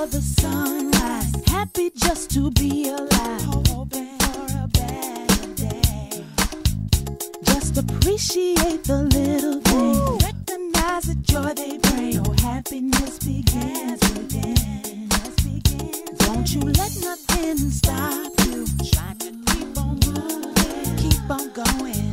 for the sunrise, happy just to be alive, hoping for a better day. Just appreciate the little things, recognize the joy they bring. Your happiness begins within. Don't you let nothing stop you. Try to keep on moving, keep on going.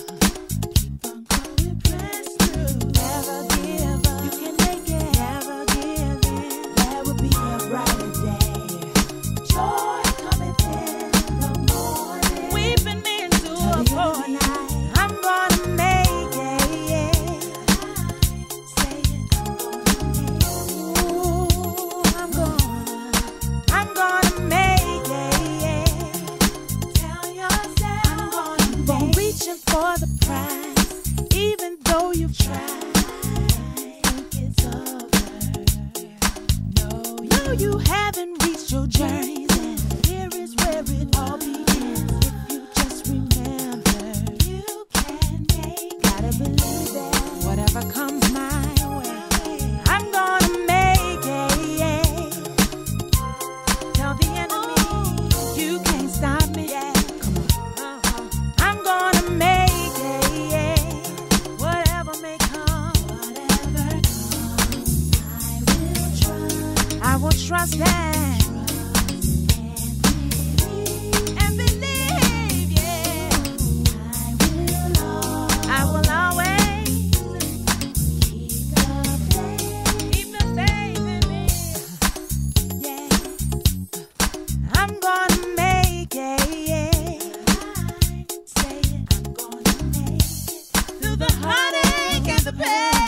For the prize, even though you've tried, think it's over. No, you haven't reached your journey's end. Here is where it all begins. If you just remember, you can make. Gotta believe that whatever comes my way, I'm gonna make it. Tell the enemy you can't stop me. Come on, I'm gonna make. I will trust that and believe, yeah. I will always keep the faith in me, yeah. I'm gonna make it, yeah. Say it, I'm gonna make it through the heartache and the pain.